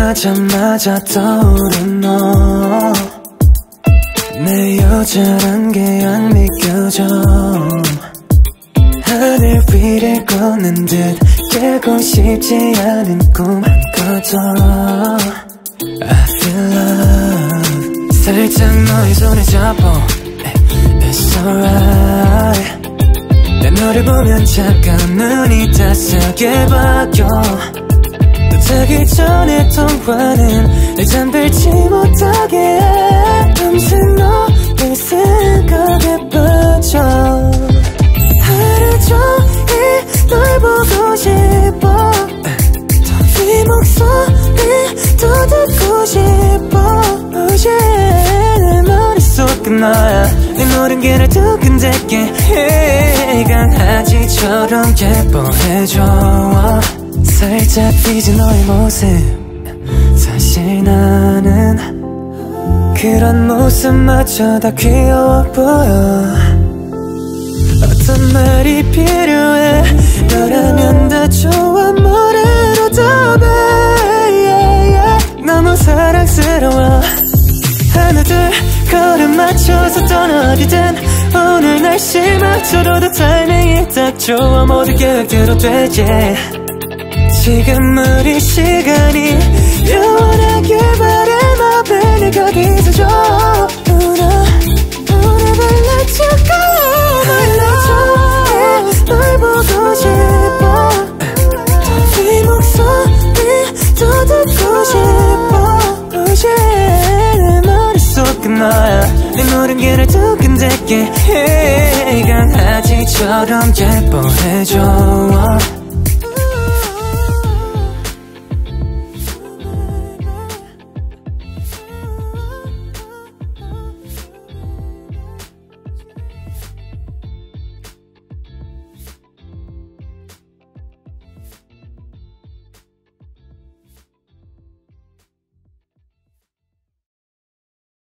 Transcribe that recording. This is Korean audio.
만나자마자 떠오른 너. 내 여자란 게 안 믿겨져. 하늘 위를 걷는 듯 깨고 싶지 않은 꿈 한 거도 I feel love. 살짝 너의 손을 잡아 It's alright. 내 너를 보면 잠깐 눈이 따스하게 바뀌어. 또 자기 전에 통화는 내 잠들지 못하게 해. 밤새 너를 생각에 빠져. 하루 종일 널 보고 싶어. 네 목소리도 듣고 싶어. Oh yeah. 내 머릿속은 너야. 내 모든 게 날 두근대게 해. 강아지처럼 예뻐해줘. 살짝 삐진 너의 모습. 사실 나는 그런 모습마저 다 귀여워 보여. 어떤 말이 필요해. 너라면 다 좋아. 뭐래도 답해. 너무 사랑스러워. 하나 둘 걸음 맞춰서 떠나 어디든. 오늘 날씨 맞춰도 타이밍이 딱 좋아. 모두 계획대로 되지. 지금 우리 시간이 영원하길 바래. My baby 거기서 줘. Let you go. 널 보고 싶어. 네 목소리도 듣고 싶어. Oh yeah. 내 머릿속은 너야. 내 모든 게 날 두근대게 해. 강아지처럼 예뻐해줘.